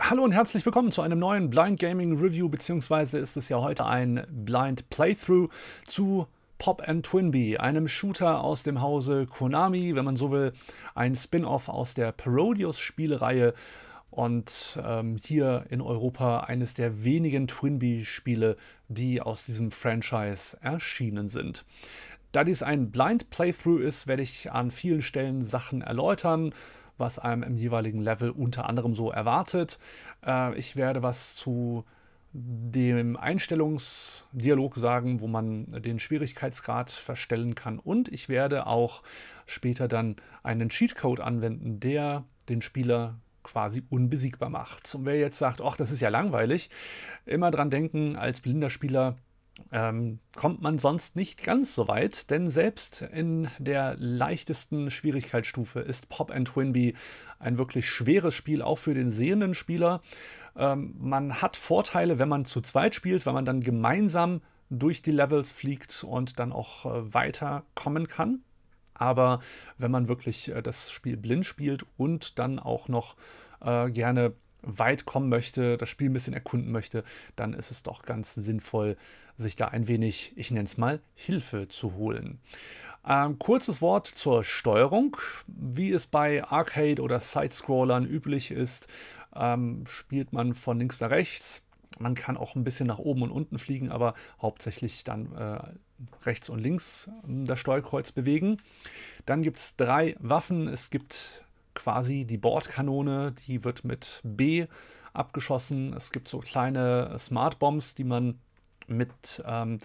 Hallo und herzlich willkommen zu einem neuen Blind Gaming Review, beziehungsweise ist es ja heute ein Blind Playthrough zu Pop & Twinbee, einem Shooter aus dem Hause Konami, wenn man so will, ein Spin-off aus der Parodius-Spielereihe und hier in Europa eines der wenigen Twinbee-Spiele, die aus diesem Franchise erschienen sind. Da dies ein Blind Playthrough ist, werde ich an vielen Stellen Sachen erläutern, was einem im jeweiligen Level unter anderem so erwartet. Ich werde was zu dem Einstellungsdialog sagen, wo man den Schwierigkeitsgrad verstellen kann. Und ich werde auch später dann einen Cheatcode anwenden, der den Spieler quasi unbesiegbar macht. Und wer jetzt sagt, ach, das ist ja langweilig, immer dran denken, als blinder Spieler kommt man sonst nicht ganz so weit, denn selbst in der leichtesten Schwierigkeitsstufe ist Pop & Twinbee ein wirklich schweres Spiel, auch für den sehenden Spieler. Man hat Vorteile, wenn man zu zweit spielt, weil man dann gemeinsam durch die Levels fliegt und dann auch weiterkommen kann. Aber wenn man wirklich das Spiel blind spielt und dann auch noch gerne weit kommen möchte, das Spiel ein bisschen erkunden möchte, dann ist es doch ganz sinnvoll, sich da ein wenig, ich nenne es mal, Hilfe zu holen. Kurzes Wort zur Steuerung. Wie es bei Arcade- oder Sidescrollern üblich ist, spielt man von links nach rechts. Man kann auch ein bisschen nach oben und unten fliegen, aber hauptsächlich dann rechts und links das Steuerkreuz bewegen. Dann gibt es 3 Waffen. Es gibt quasi die Bordkanone, die wird mit B abgeschossen. Es gibt so kleine Smart Bombs, die man mit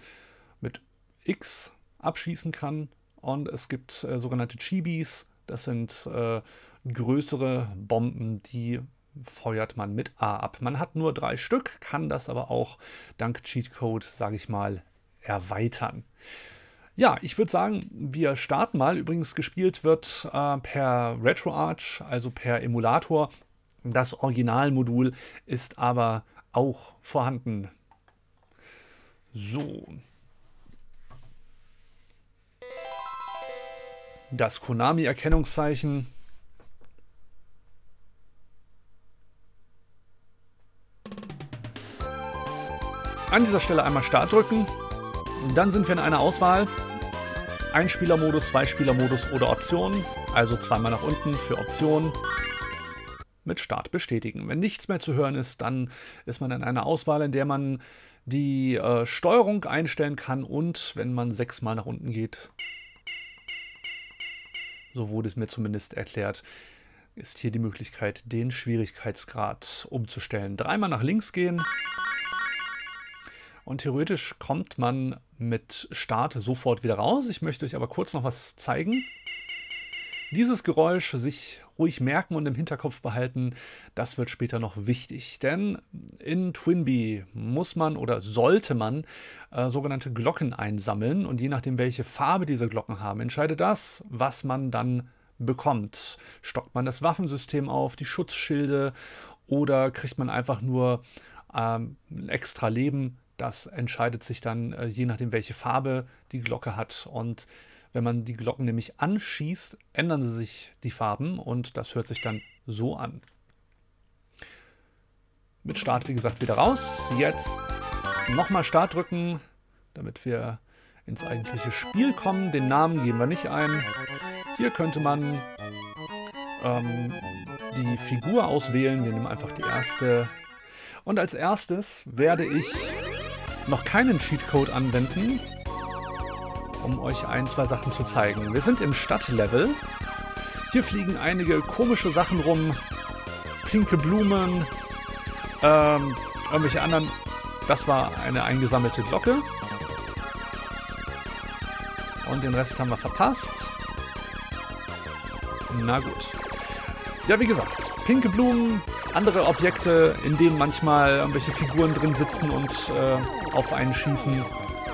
X abschießen kann. Und es gibt sogenannte Chibis. Das sind größere Bomben, die feuert man mit A ab. Man hat nur 3 Stück, kann das aber auch dank Cheatcode, sage ich mal, erweitern. Ja, ich würde sagen, wir starten mal. Übrigens gespielt wird per RetroArch, also per Emulator. Das Originalmodul ist aber auch vorhanden. So. Das Konami-Erkennungszeichen. An dieser Stelle einmal Start drücken. Dann sind wir in einer Auswahl. Einspielermodus, Zweispielermodus oder Optionen. Also zweimal nach unten für Optionen. Mit Start bestätigen. Wenn nichts mehr zu hören ist, dann ist man in einer Auswahl, in der man die Steuerung einstellen kann. Und wenn man 6-mal nach unten geht, so wurde es mir zumindest erklärt, ist hier die Möglichkeit, den Schwierigkeitsgrad umzustellen. 3-mal nach links gehen. Und theoretisch kommt man mit Start sofort wieder raus. Ich möchte euch aber kurz noch was zeigen. Dieses Geräusch sich ruhig merken und im Hinterkopf behalten, das wird später noch wichtig. Denn in Twinbee muss man oder sollte man sogenannte Glocken einsammeln. Und je nachdem, welche Farbe diese Glocken haben, entscheidet das, was man dann bekommt. Stockt man das Waffensystem auf, die Schutzschilde oder kriegt man einfach nur ein extra Leben. Das entscheidet sich dann, je nachdem, welche Farbe die Glocke hat. Und wenn man die Glocken nämlich anschießt, ändern sie sich die Farben und das hört sich dann so an. Mit Start, wie gesagt, wieder raus. Jetzt nochmal Start drücken, damit wir ins eigentliche Spiel kommen. Den Namen geben wir nicht ein. Hier könnte man die Figur auswählen. Wir nehmen einfach die erste. Und als erstes werde ich noch keinen Cheatcode anwenden, um euch 1, 2 Sachen zu zeigen. Wir sind im Stadtlevel. Hier fliegen einige komische Sachen rum. Pinke Blumen, irgendwelche anderen. Das war eine eingesammelte Glocke. Und den Rest haben wir verpasst. Na gut. Ja, wie gesagt, pinke Blumen, andere Objekte, in denen manchmal irgendwelche Figuren drin sitzen und auf einen schießen.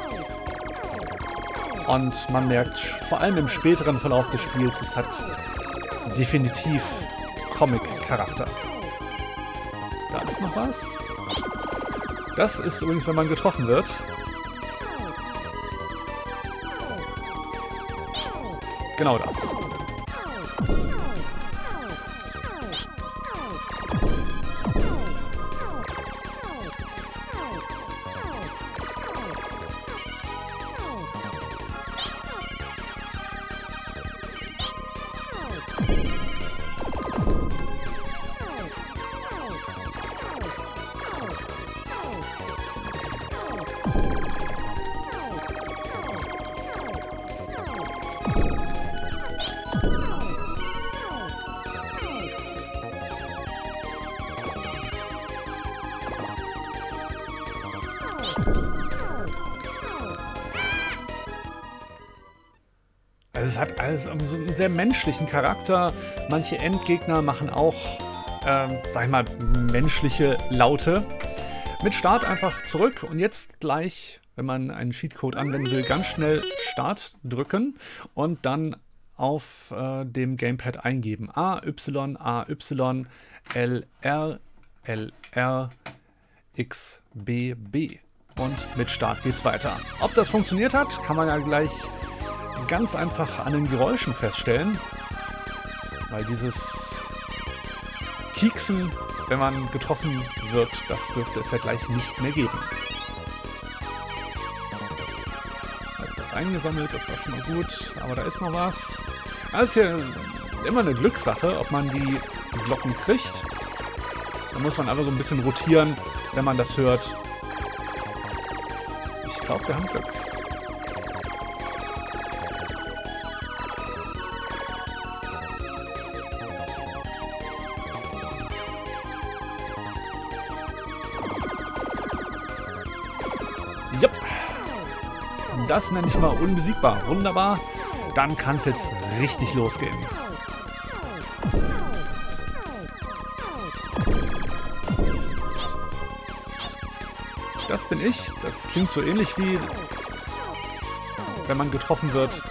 Und man merkt, vor allem im späteren Verlauf des Spiels, es hat definitiv Comic-Charakter. Da ist noch was. Das ist übrigens, wenn man getroffen wird. Genau das. Also es hat alles so einen sehr menschlichen Charakter. Manche Endgegner machen auch, sag ich mal, menschliche Laute. Mit Start einfach zurück und jetzt gleich, wenn man einen Cheatcode anwenden will, ganz schnell Start drücken und dann auf dem Gamepad eingeben. A, Y, A, Y, L, R, L, R, X, B, B. Und mit Start geht's weiter. Ob das funktioniert hat, kann man ja gleich ganz einfach an den Geräuschen feststellen. Weil dieses Kieksen, wenn man getroffen wird, das dürfte es ja gleich nicht mehr geben. Etwas eingesammelt, das war schon mal gut, aber da ist noch was. Das ist hier immer eine Glückssache, ob man die Glocken kriegt. Da muss man einfach so ein bisschen rotieren, wenn man das hört. Ich glaube, wir haben Glück. Jupp. Das nenne ich mal unbesiegbar. Wunderbar. Dann kann es jetzt richtig losgehen. Das bin ich. Das klingt so ähnlich wie wenn man getroffen wird.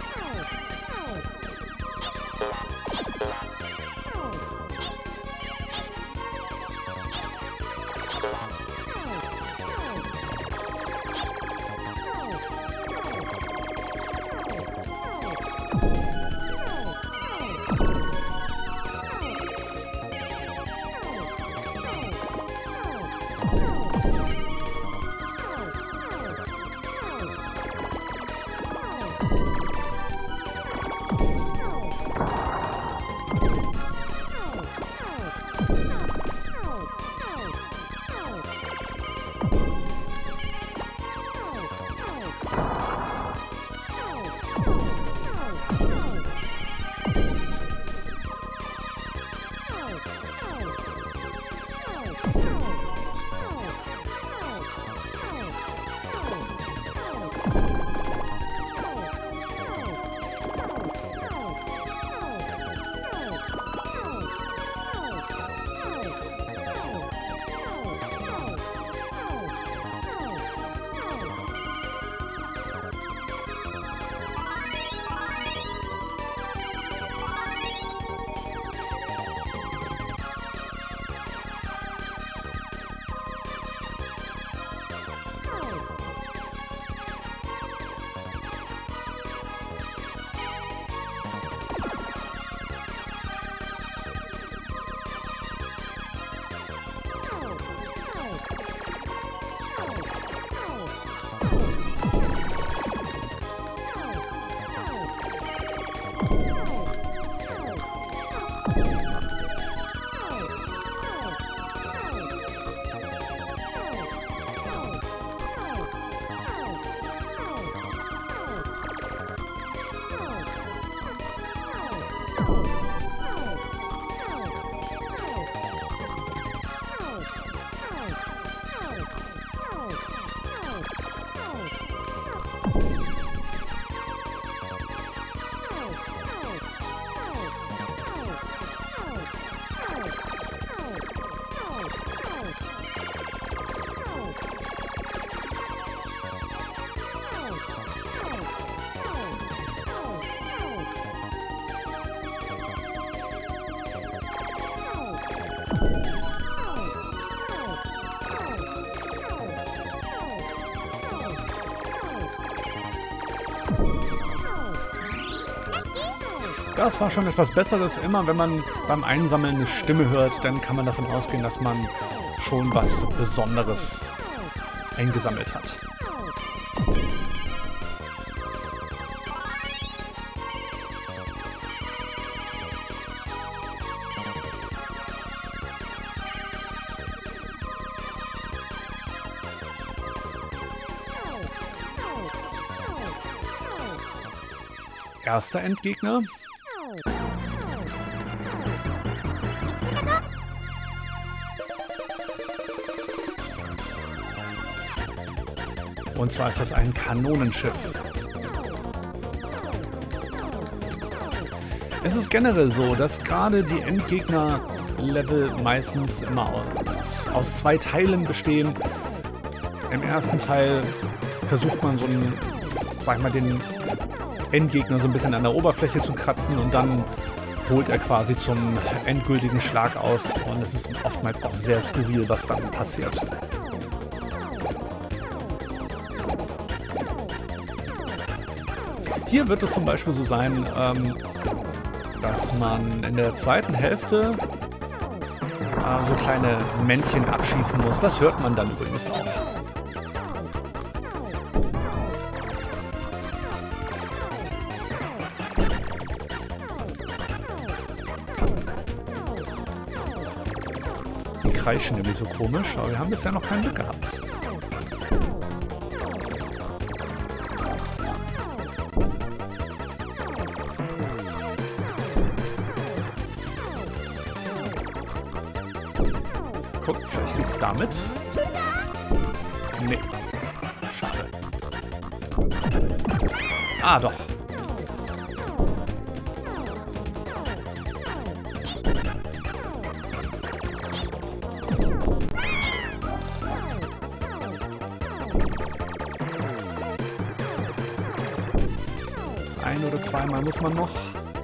Das war schon etwas Besseres. Immer wenn man beim Einsammeln eine Stimme hört, dann kann man davon ausgehen, dass man schon was Besonderes eingesammelt hat. Erster Endgegner. Und zwar ist das ein Kanonenschiff. Es ist generell so, dass gerade die Endgegner-Level meistens immer aus 2 Teilen bestehen. Im ersten Teil versucht man so einen, sag ich mal, den Endgegner so ein bisschen an der Oberfläche zu kratzen und dann holt er quasi zum endgültigen Schlag aus und es ist oftmals auch sehr skurril, was dann passiert. Hier wird es zum Beispiel so sein, dass man in der zweiten Hälfte so kleine Männchen abschießen muss. Das hört man dann übrigens auch. Die kreischen nämlich so komisch, aber wir haben bisher noch kein Glück gehabt. Guck, vielleicht liegt's damit. Nee. Schade. Ah, doch. Ein oder zweimal muss man noch.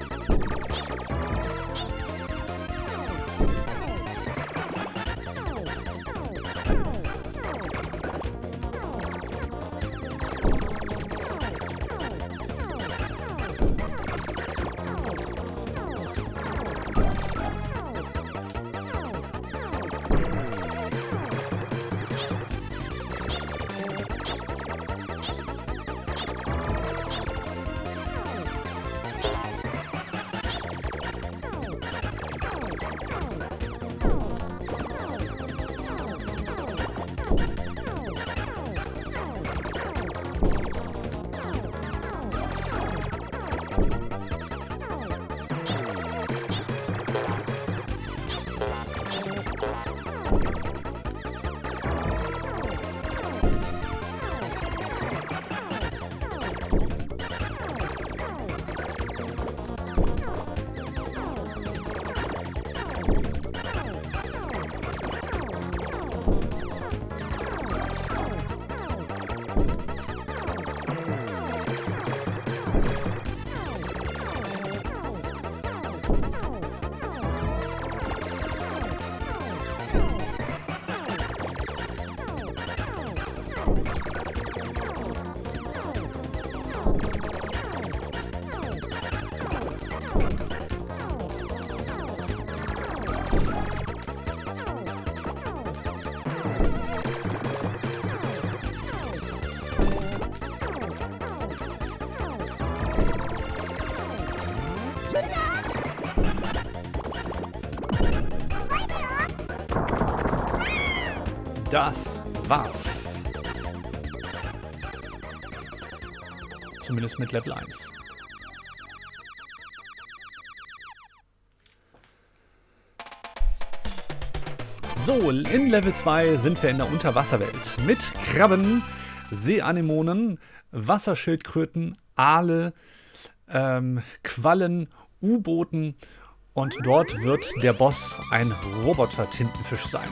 Das war's. Zumindest mit Level 1. So, in Level 2 sind wir in der Unterwasserwelt mit Krabben, Seeanemonen, Wasserschildkröten, Aale, Quallen, U-Booten und dort wird der Boss ein Roboter-Tintenfisch sein.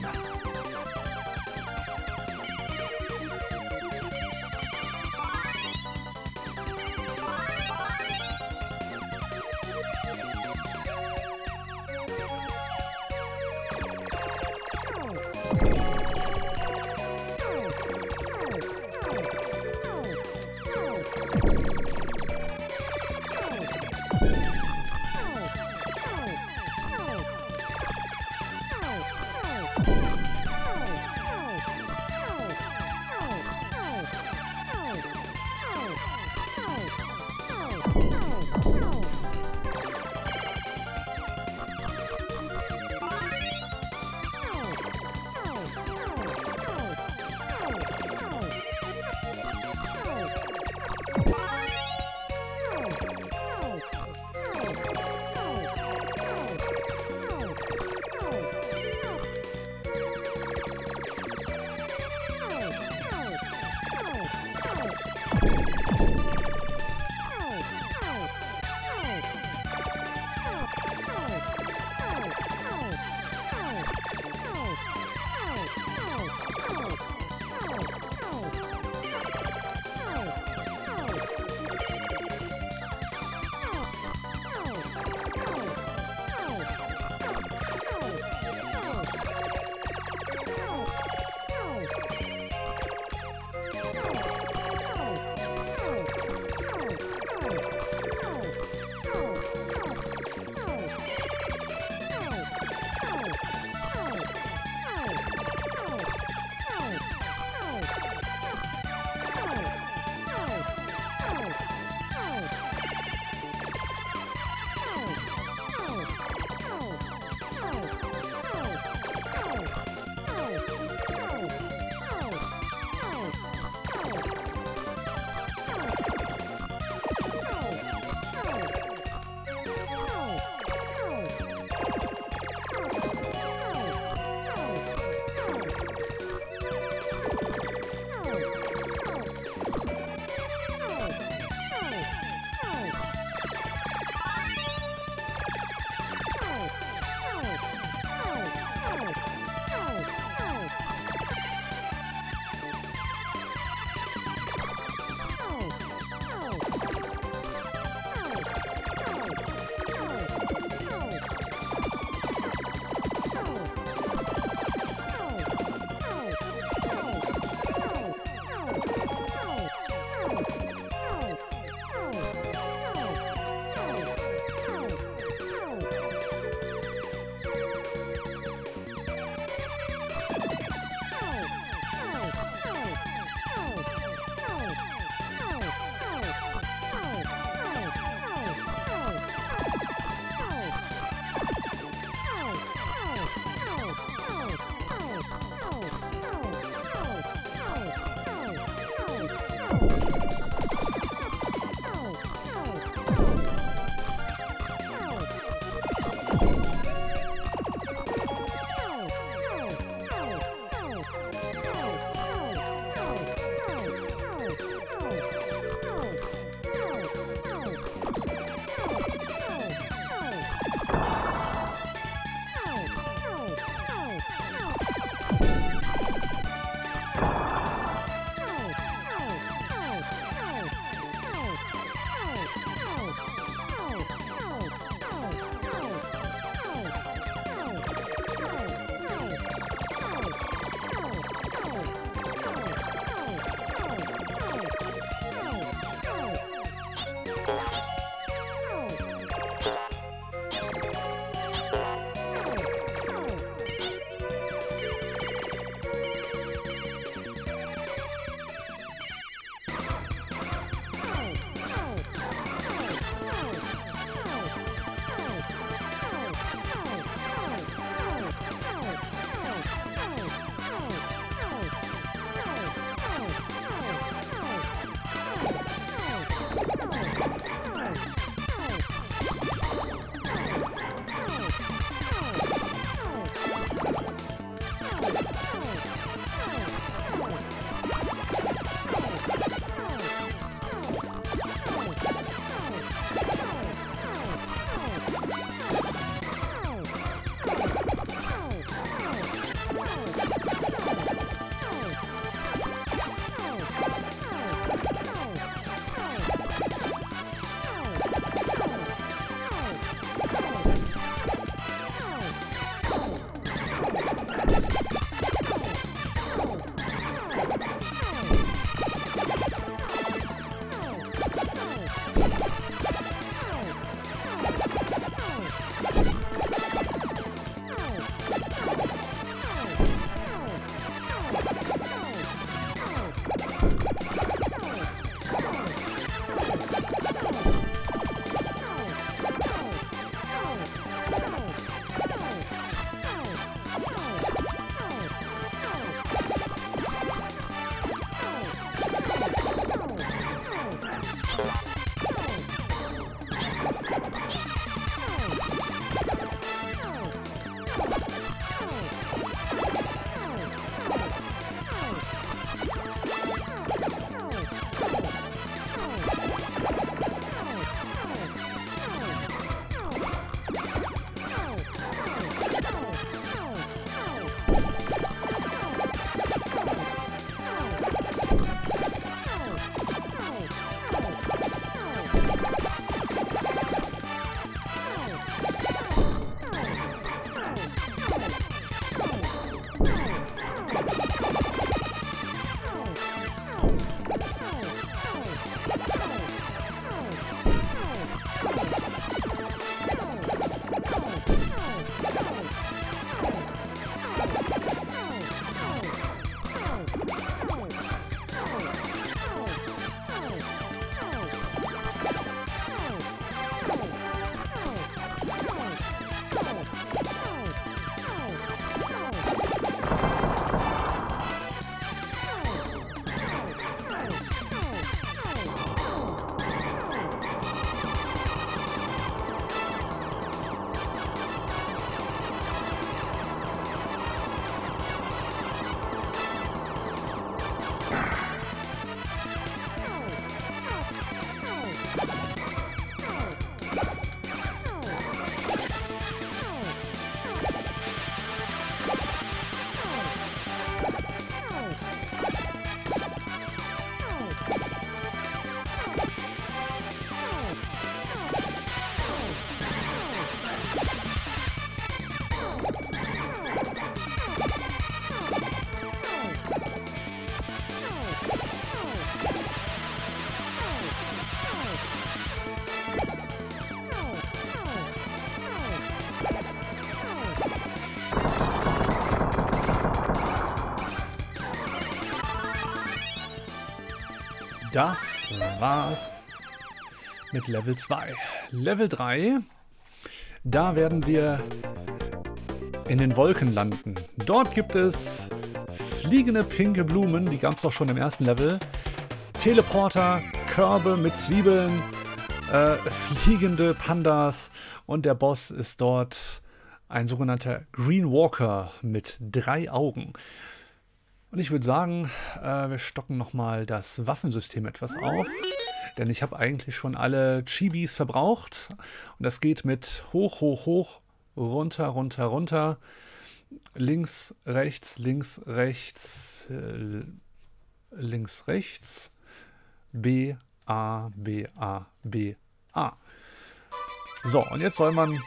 das war's mit Level 2. Level 3, da werden wir in den Wolken landen. Dort gibt es fliegende pinke Blumen, die gab es auch schon im ersten Level. Teleporter, Körbe mit Zwiebeln, fliegende Pandas und der Boss ist dort ein sogenannter Green Walker mit 3 Augen. Und ich würde sagen, wir stocken nochmal das Waffensystem etwas auf, denn ich habe eigentlich schon alle Chibis verbraucht. Und das geht mit hoch, hoch, hoch, runter, runter, runter, links, rechts, links, rechts, links, rechts, B, A, B, A, B, A. So, und jetzt soll man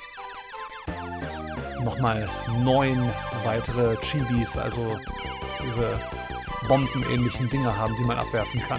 nochmal 9 weitere Chibis, also diese bombenähnlichen Dinger haben, die man abwerfen kann.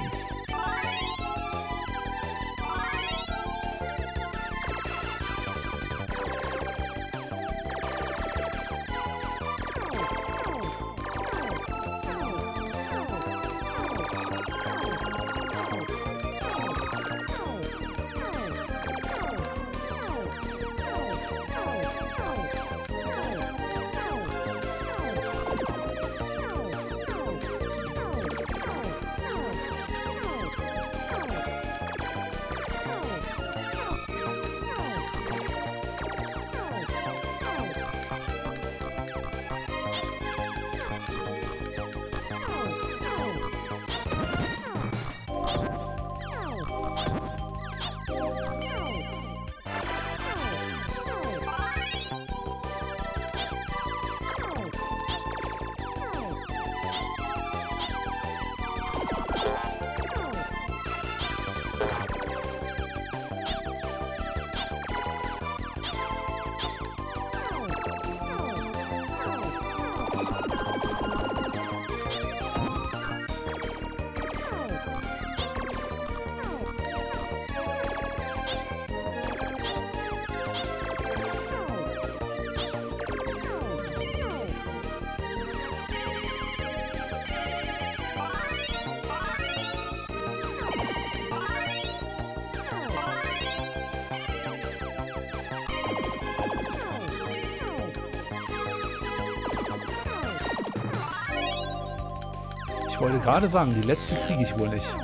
Ich wollte gerade sagen, die letzte kriege ich wohl nicht.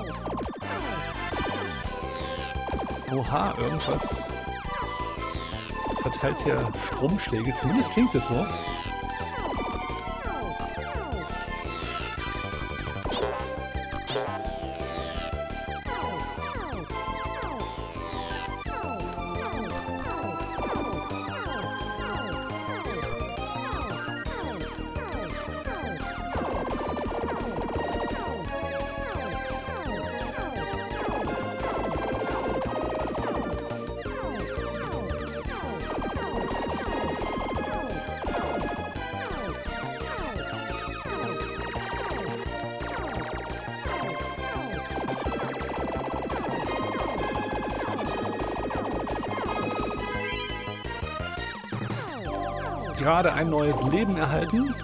Oha, irgendwas verteilt hier Stromschläge. Zumindest klingt es so. Gerade ein neues Leben erhalten.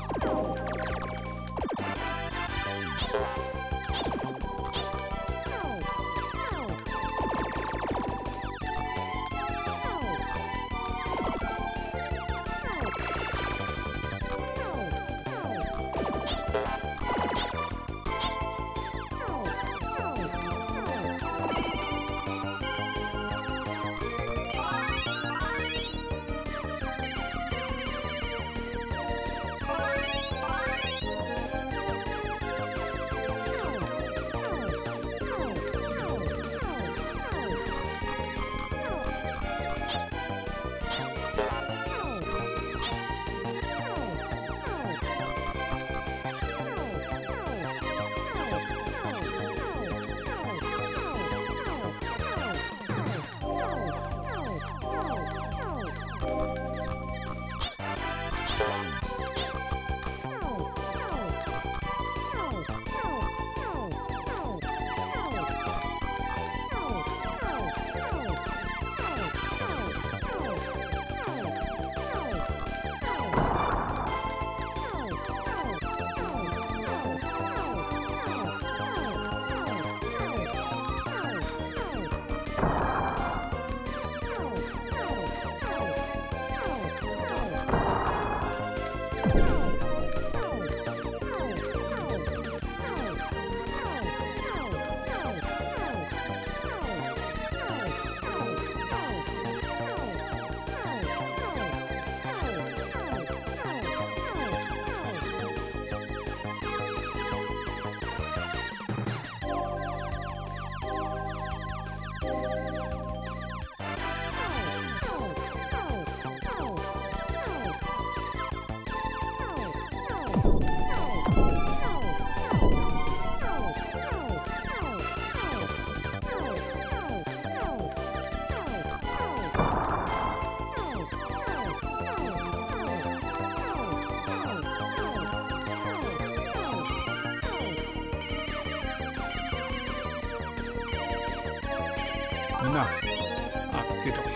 Na. Geht doch.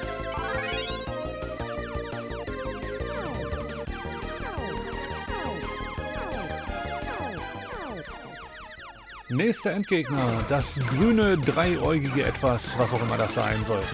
Nächster Endgegner, das grüne, dreieugige Etwas, was auch immer das sein soll.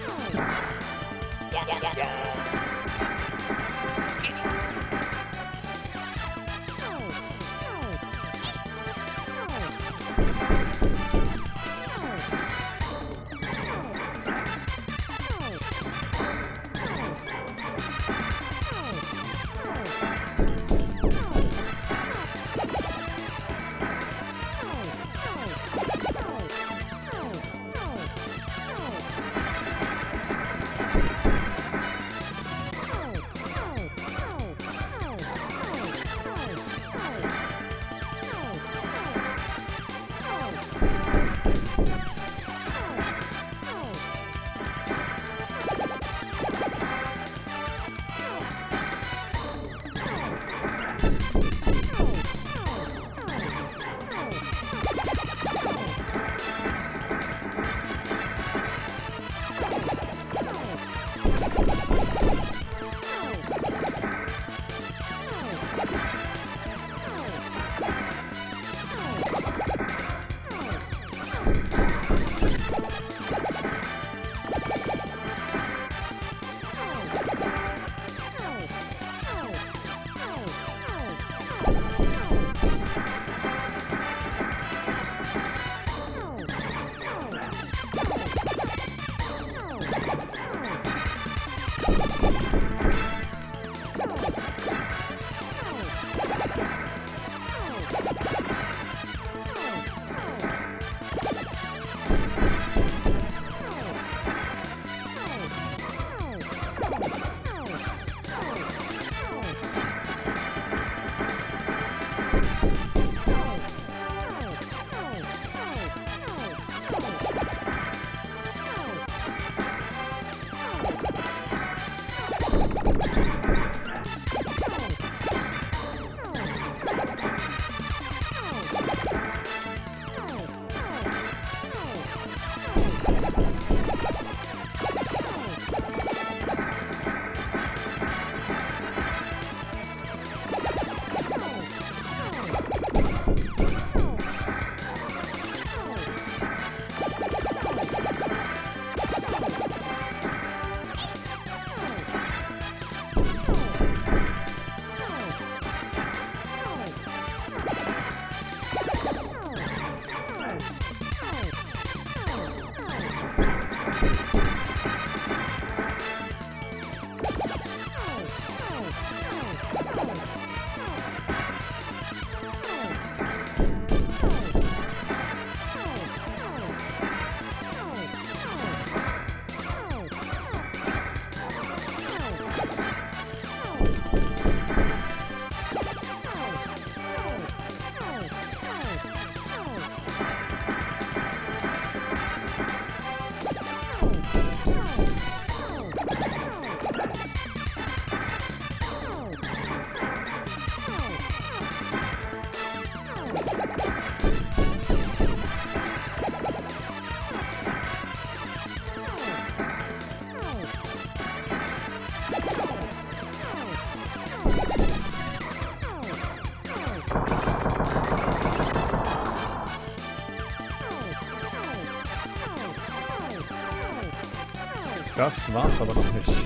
Das war's aber noch nicht.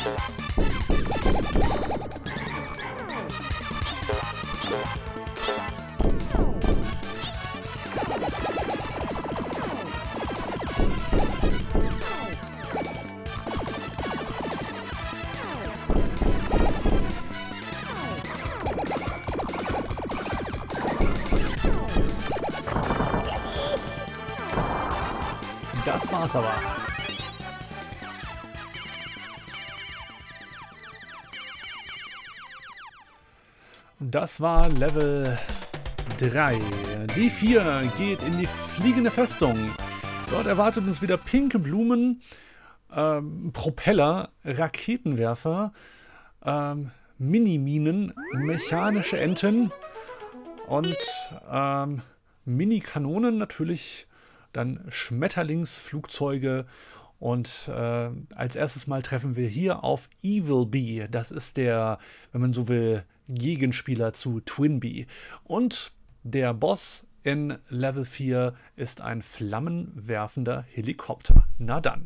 Das war's aber. Das war Level 3. Die 4 geht in die fliegende Festung. Dort erwartet uns wieder pinke Blumen, Propeller, Raketenwerfer, Miniminen, mechanische Enten und Mini-Kanonen natürlich. Dann Schmetterlingsflugzeuge und als erstes Mal treffen wir hier auf Evil Bee. Das ist der, wenn man so will, Gegenspieler zu Twinbee. Und der Boss in Level 4 ist ein flammenwerfender Helikopter. Na dann.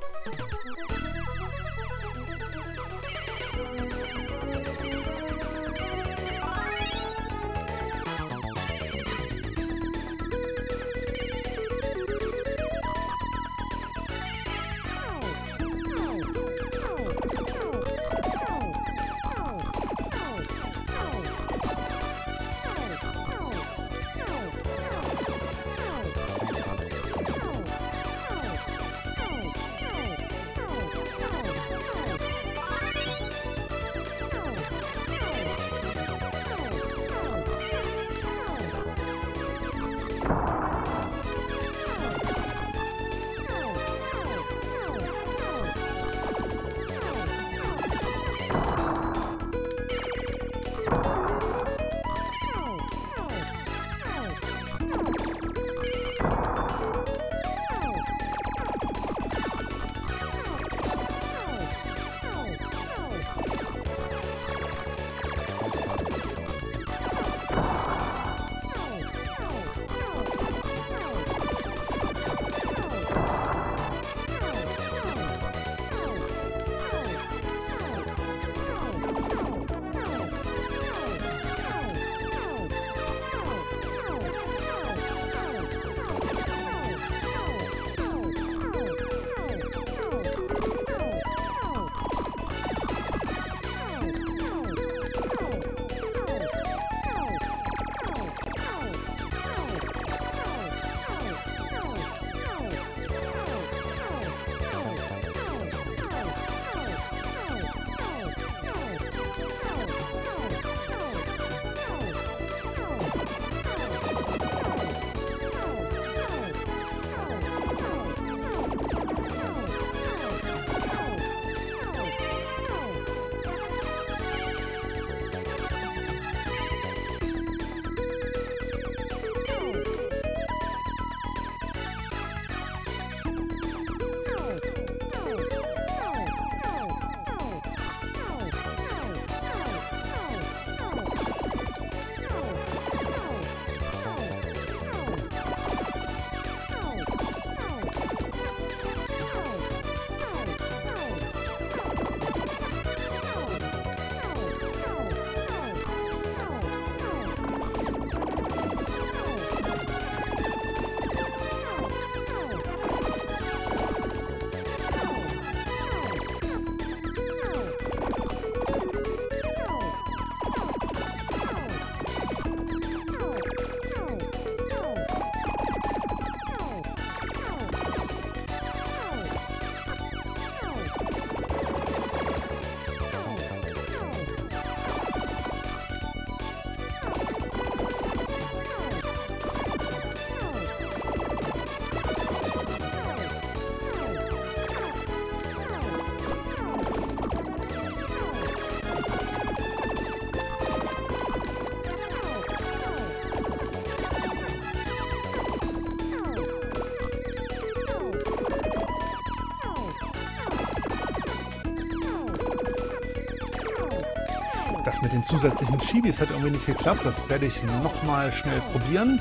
Das mit den zusätzlichen Chibis hat irgendwie nicht geklappt. Das werde ich nochmal schnell probieren.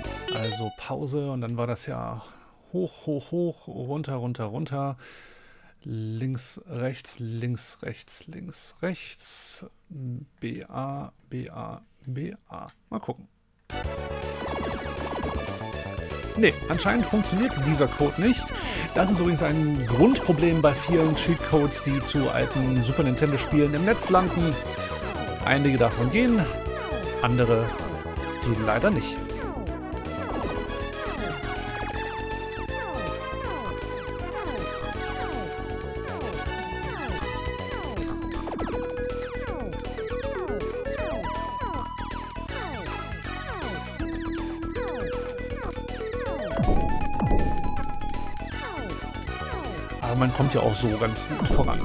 Also Pause und dann war das ja hoch, hoch, hoch, runter, runter, runter. Links, rechts, links, rechts, links, rechts. BA, BA, BA. Mal gucken. Ne, anscheinend funktioniert dieser Code nicht. Das ist übrigens ein Grundproblem bei vielen Cheatcodes, die zu alten Super Nintendo-Spielen im Netz landen. Einige davon gehen, andere gehen leider nicht. Aber man kommt ja auch so ganz gut voran.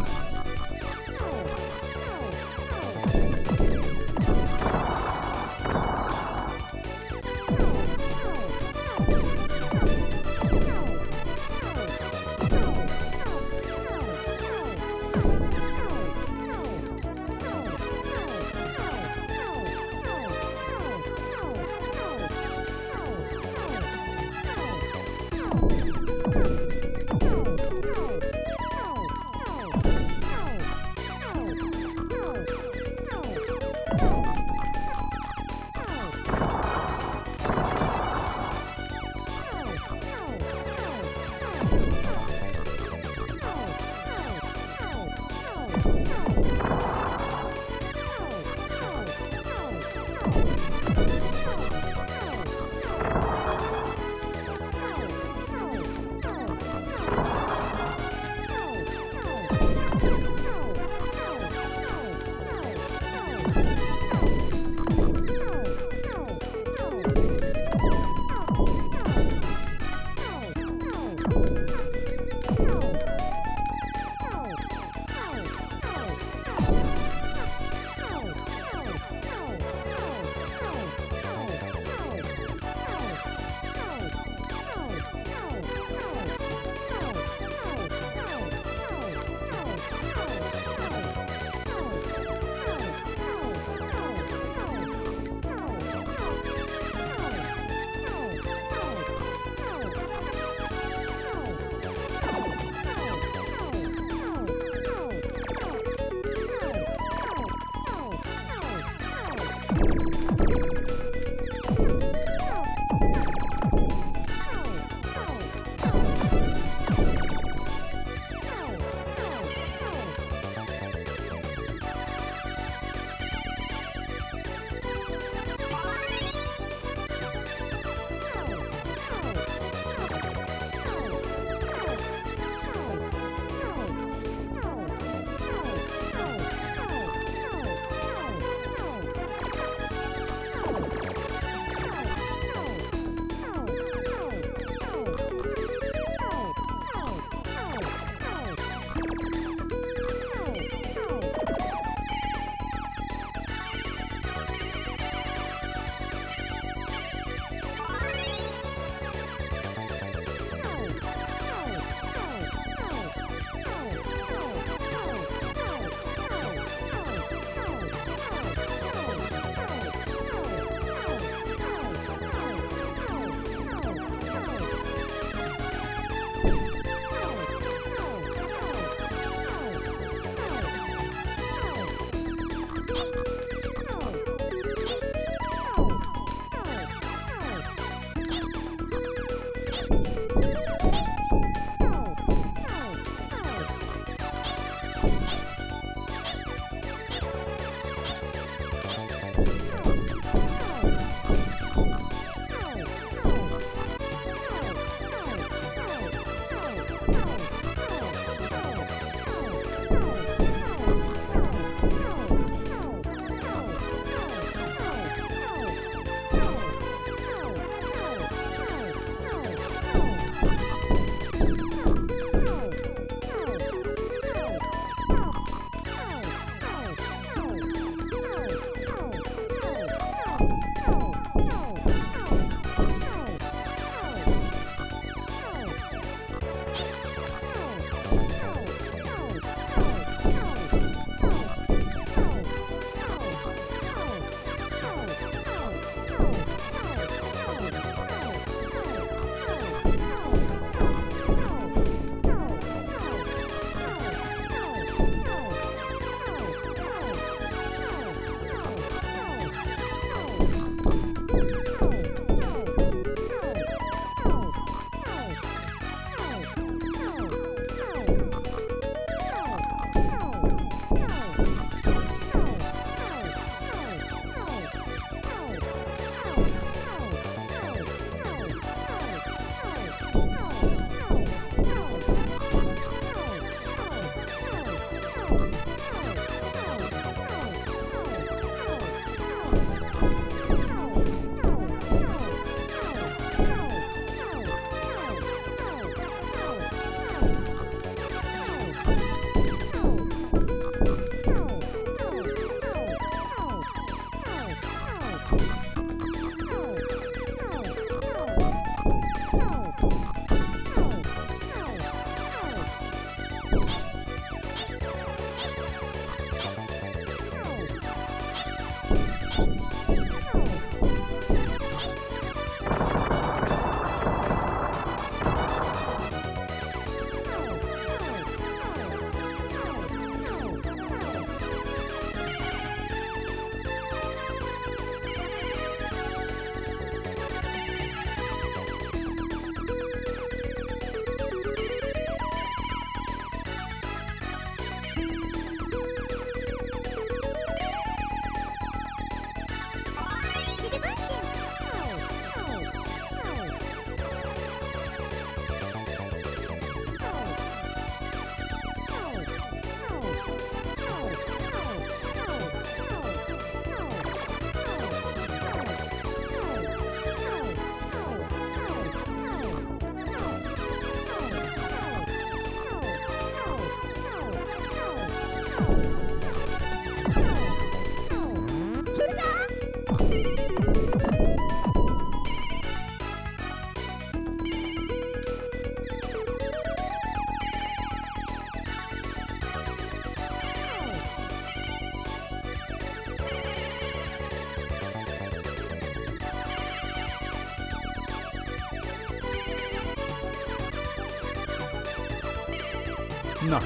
Na.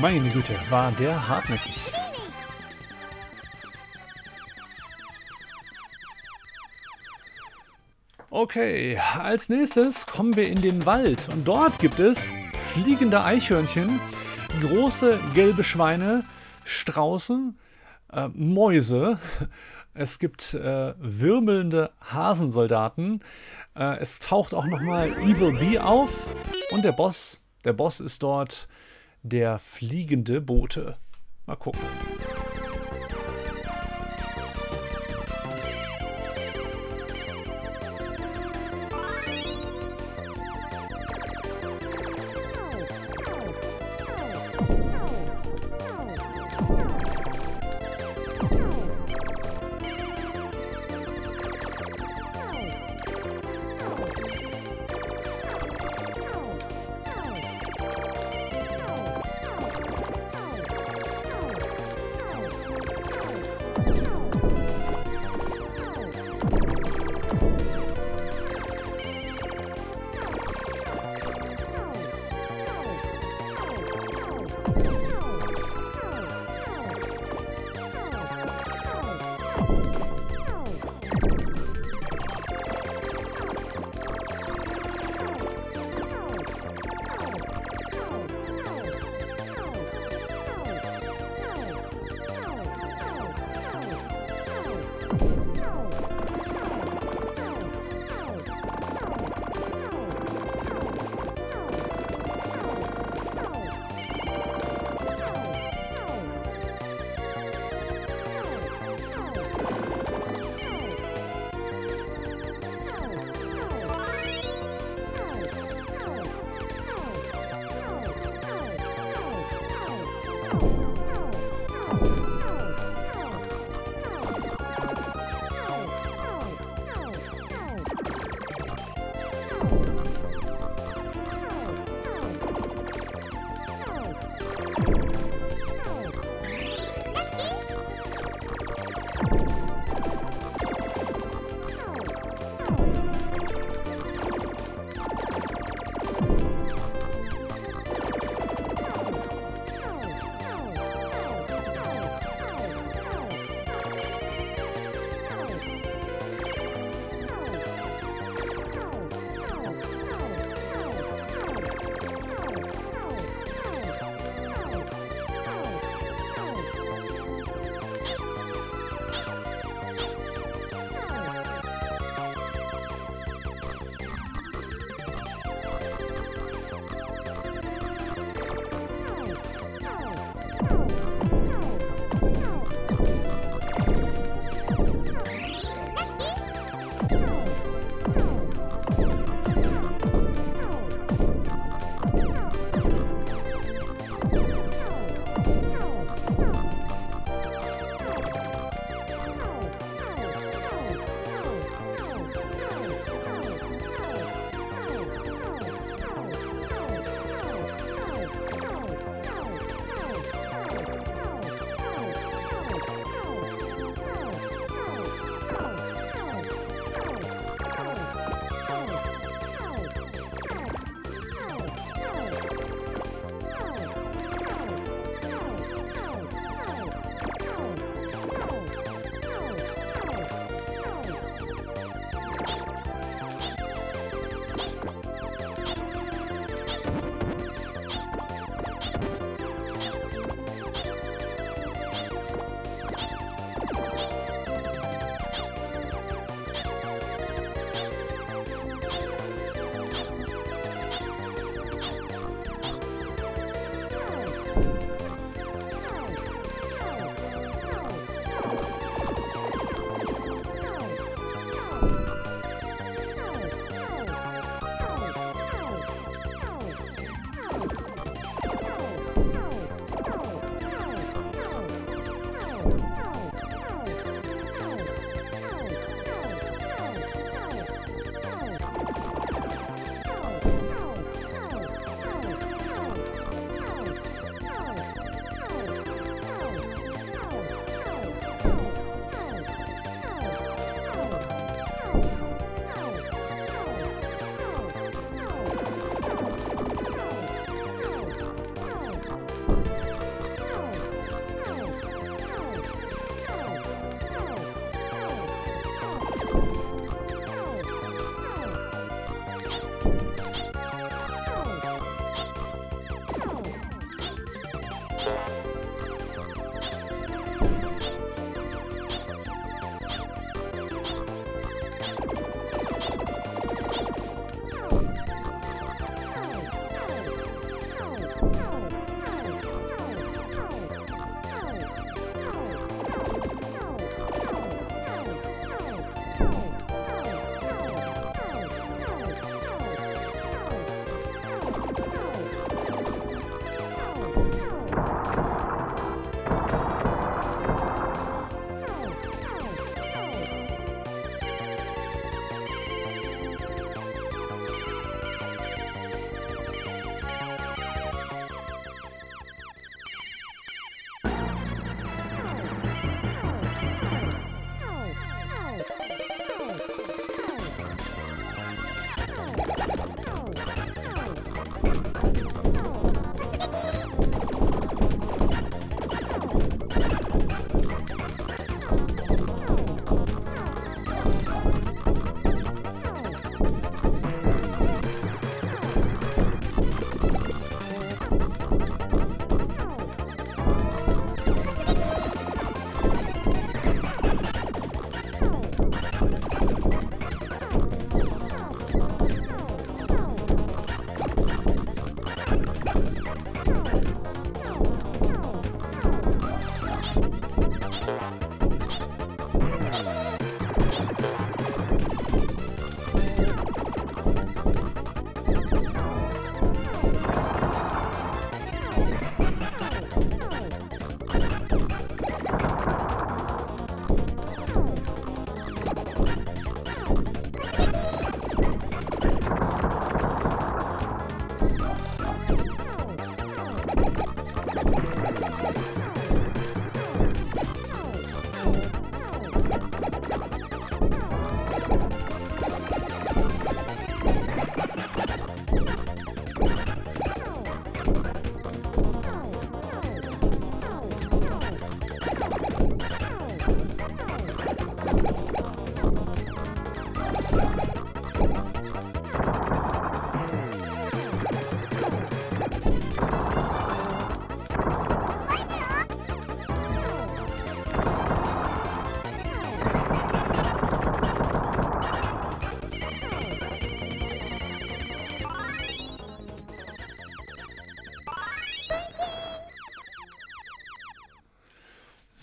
Meine Güte, war der hartnäckig. Okay, als nächstes kommen wir in den Wald und dort gibt es fliegende Eichhörnchen, große gelbe Schweine, Straußen, Mäuse, es gibt wirbelnde Hasensoldaten, es taucht auch nochmal Evil Bee auf und der Boss ist dort der fliegende Bote. Mal gucken.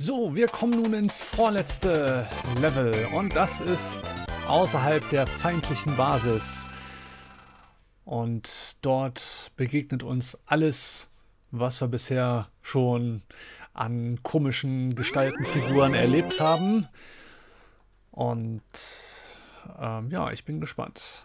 So, wir kommen nun ins vorletzte Level und das ist außerhalb der feindlichen Basis. Und dort begegnet uns alles, was wir bisher schon an komischen Gestaltenfiguren erlebt haben. Und ja, ich bin gespannt.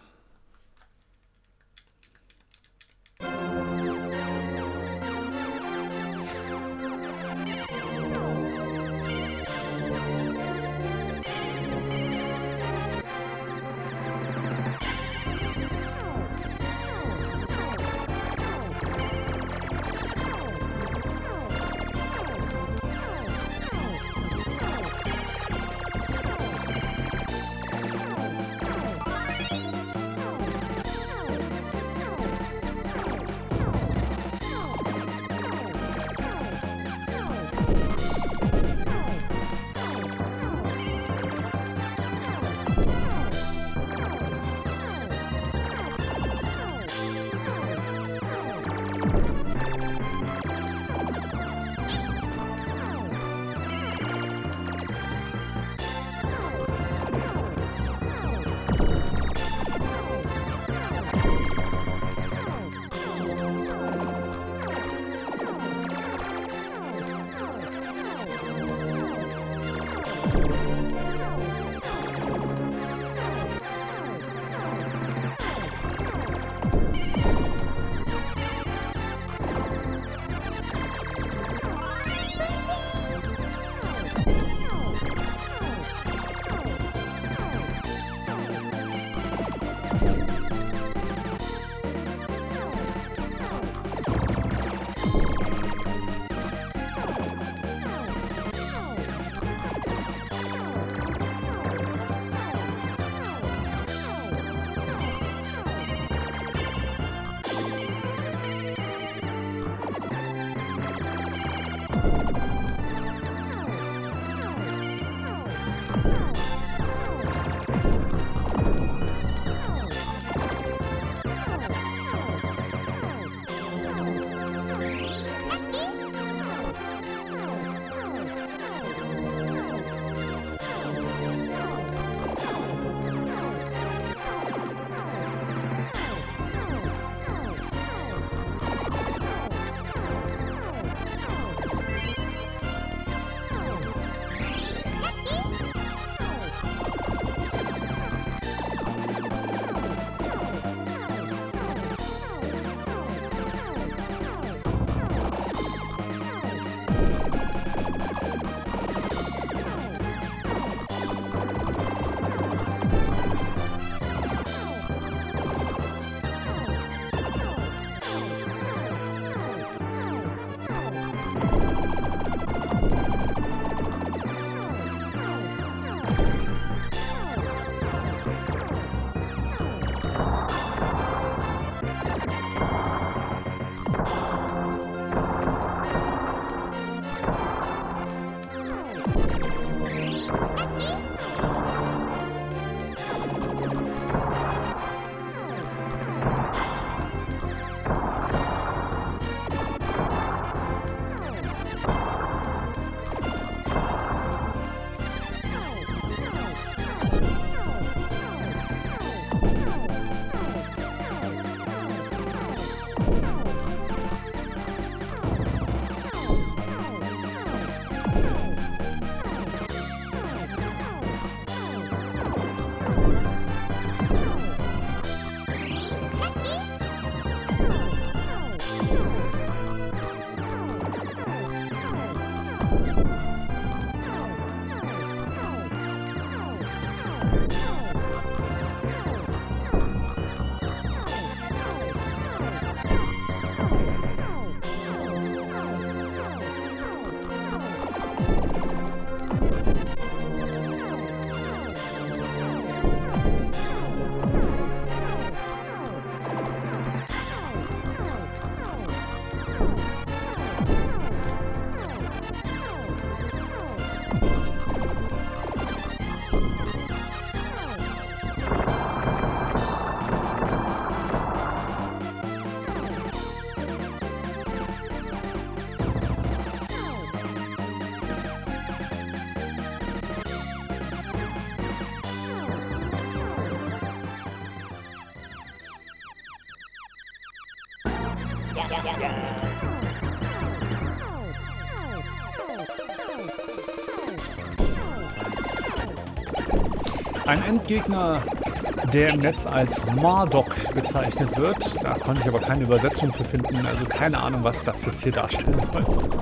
Ein Endgegner, der im Netz als Marduk bezeichnet wird. Da konnte ich aber keine Übersetzung für finden, also keine Ahnung, was das jetzt hier darstellen soll.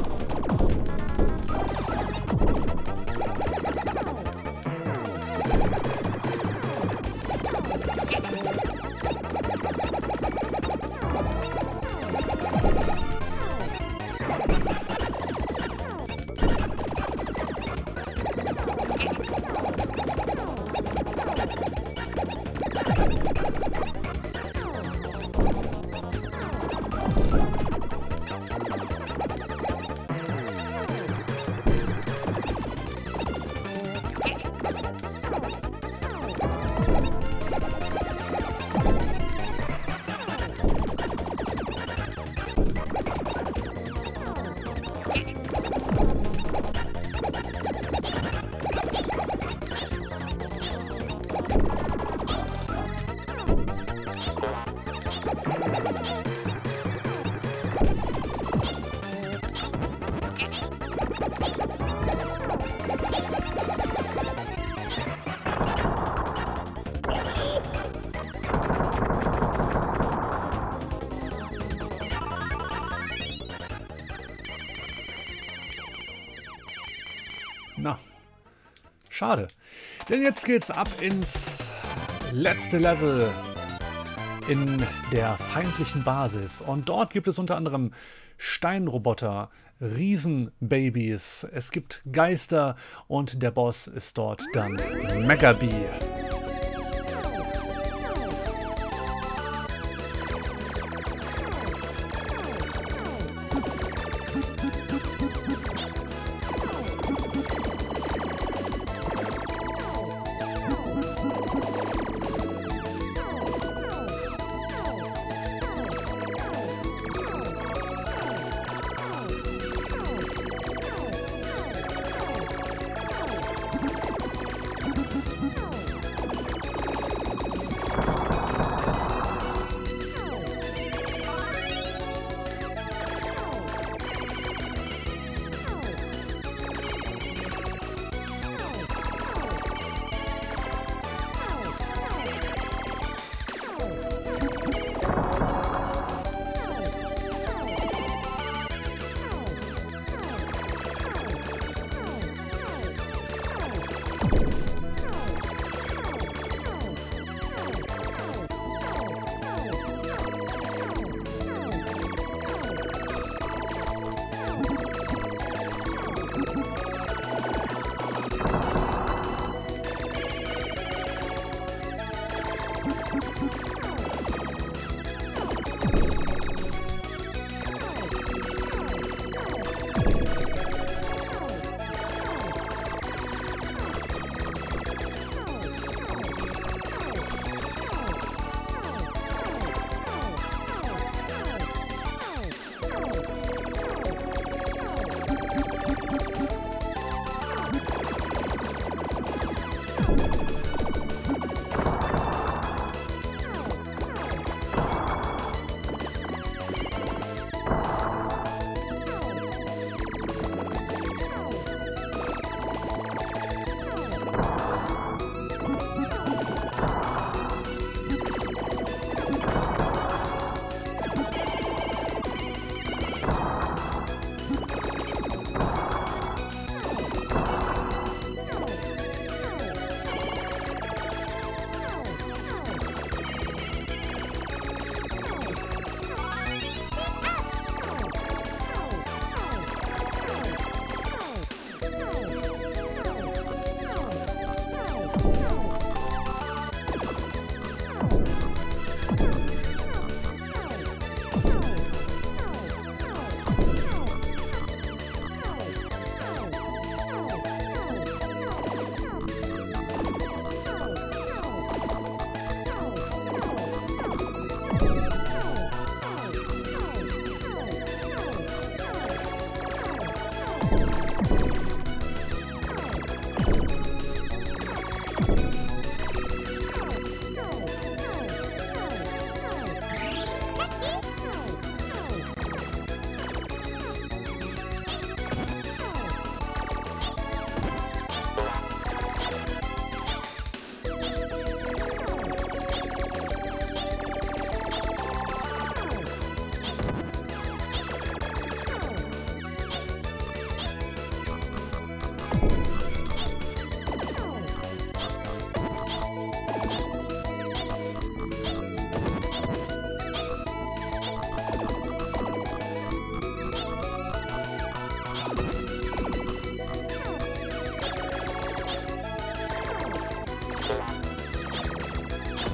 Na, schade. Denn jetzt geht's ab ins letzte Level in der feindlichen Basis. Und dort gibt es unter anderem Steinroboter, Riesenbabys, es gibt Geister und der Boss ist dort dann Megabi.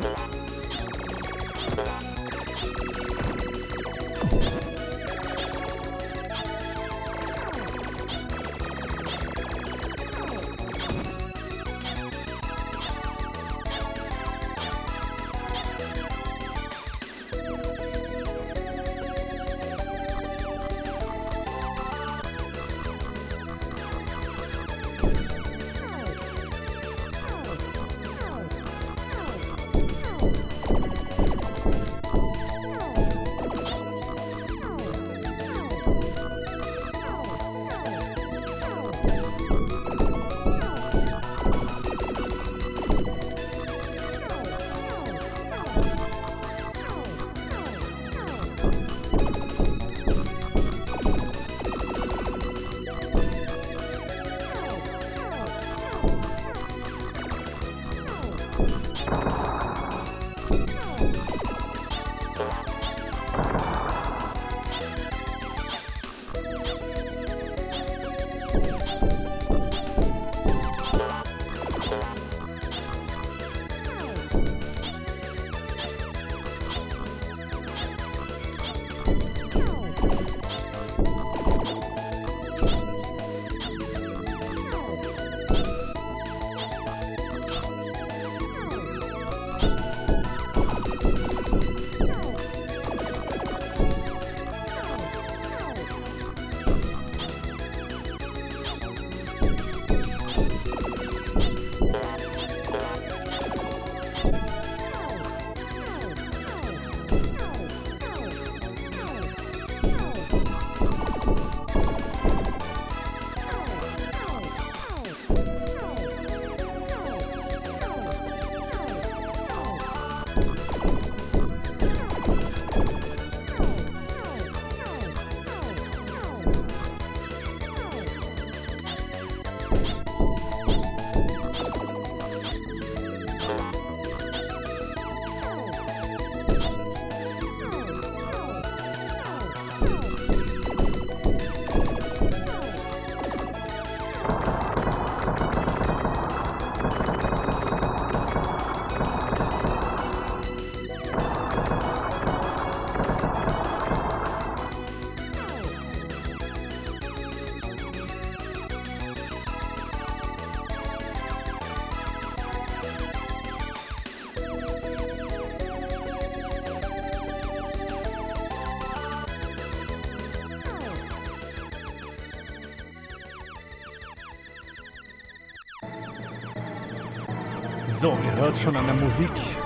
So, ihr hört schon an der Musik.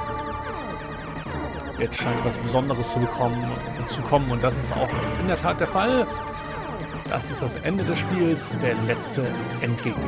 Jetzt scheint was Besonderes zu kommen und das ist auch in der Tat der Fall. Das ist das Ende des Spiels, der letzte Endgegner.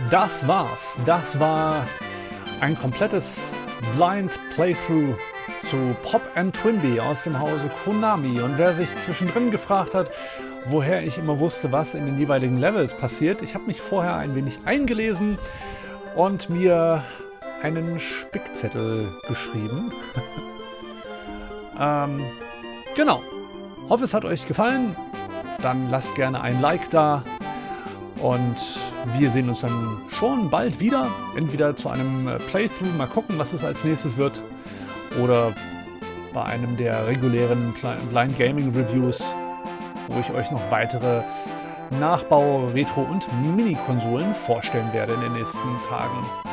das war's. Das war ein komplettes Blind Playthrough zu Pop & TwinBee aus dem Hause Konami. Und wer sich zwischendrin gefragt hat, woher ich immer wusste, was in den jeweiligen Levels passiert, ich habe mich vorher ein wenig eingelesen und mir einen Spickzettel geschrieben. Genau. Hoffe, es hat euch gefallen. Dann lasst gerne ein Like da. Und wir sehen uns dann schon bald wieder. Entweder zu einem Playthrough, mal gucken, was es als nächstes wird. Oder bei einem der regulären Blind Gaming Reviews, wo ich euch noch weitere Nachbau-, Retro- und Mini-Konsolen vorstellen werde in den nächsten Tagen.